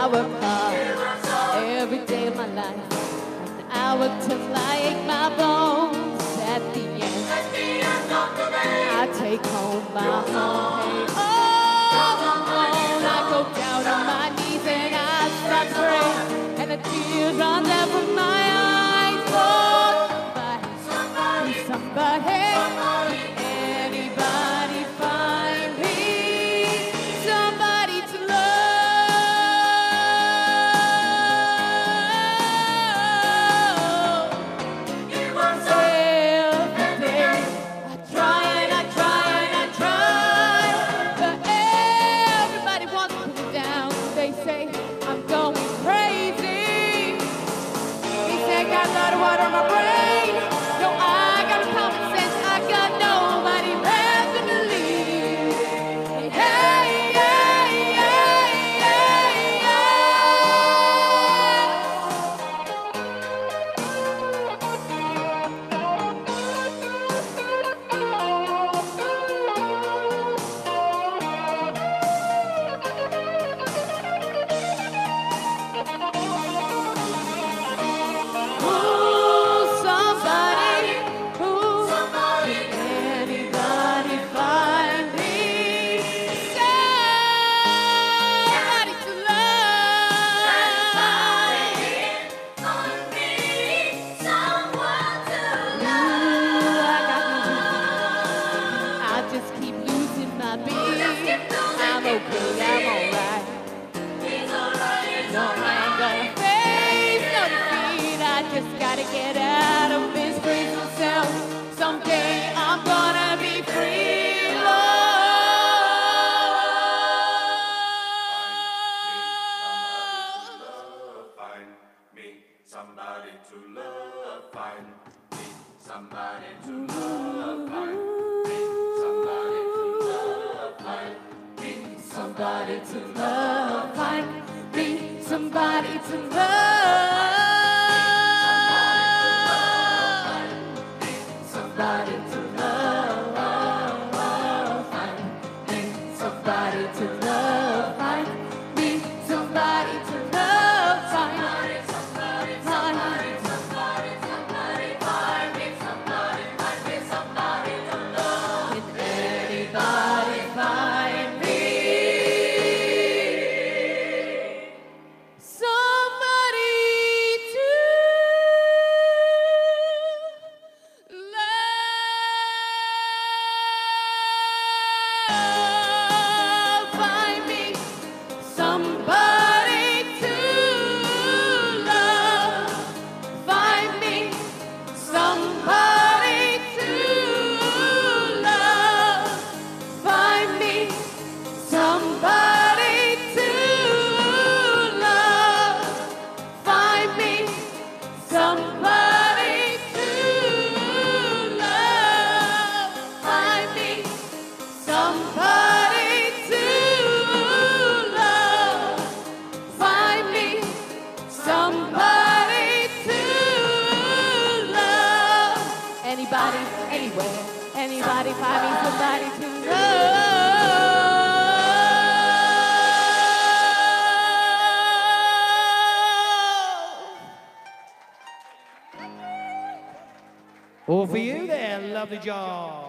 work hard every day of my life. And I work till I ache my bones. At the end I take home my home. I go down on my knees and I start praying, and the tears run down from my eyes. Somebody, anybody find me somebody to love? Every day I try and I try and I try, but everybody wants to put me down. They say I'm going crazy. They say I got a lot of water on my brain. No, I got common sense. I got nobody left to believe. Hey, yeah, yeah, yeah, anybody find me somebody to love? I just keep losing my beat. I'm okay, I'm alright. No, I ain't gonna face no defeat. I just gotta get out of this prison cell. Someday I'm gonna be free, Lord. Find me somebody to love. Find me somebody to love. Find me somebody to love. Find me Somebody to love, find me somebody to love. Somebody to love, find me somebody to love, find me somebody to love, find me somebody, find me somebody to love. Can anybody find me somebody to love? Find me somebody to love. Find me somebody to love. Find me somebody to love. Find me somebody to love. Find me somebody to love. Find me somebody to love. Anybody, anywhere, anybody, find me somebody to love. All for you there, lovely job.